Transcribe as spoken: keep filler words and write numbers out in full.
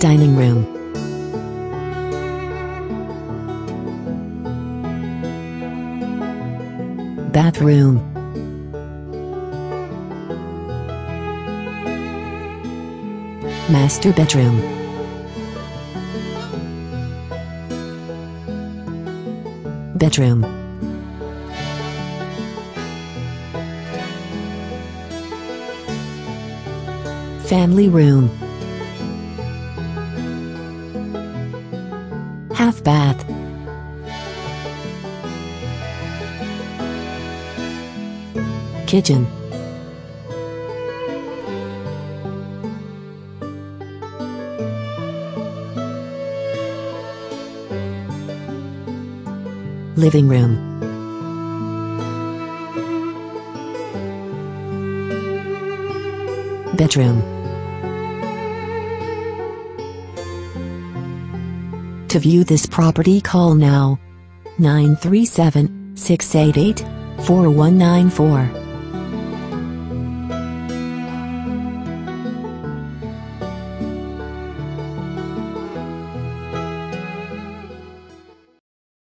Dining room. Bathroom. Master bedroom. Bedroom. Family room. Half bath. Kitchen. Living room. Bedroom. To view this property, call now nine three seven, six eight eight, four one nine four.